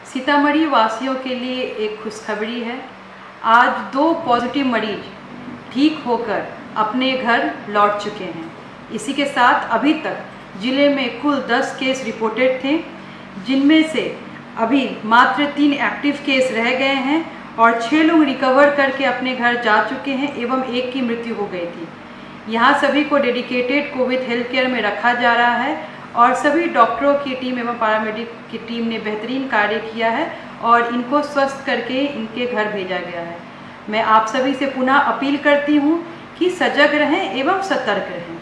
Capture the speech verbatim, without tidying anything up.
सीतामढ़ी वासियों के लिए एक खुशखबरी है। आज दो पॉजिटिव मरीज ठीक होकर अपने घर लौट चुके हैं। इसी के साथ अभी तक ज़िले में कुल दस केस रिपोर्टेड थे, जिनमें से अभी मात्र तीन एक्टिव केस रह गए हैं और छः लोग रिकवर करके अपने घर जा चुके हैं एवं एक की मृत्यु हो गई थी। यहाँ सभी को डेडिकेटेड कोविड हेल्थ केयर में रखा जा रहा है और सभी डॉक्टरों की टीम एवं पैरामेडिक की टीम ने बेहतरीन कार्य किया है और इनको स्वस्थ करके इनके घर भेजा गया है। मैं आप सभी से पुनः अपील करती हूँ कि सजग रहें एवं सतर्क रहें।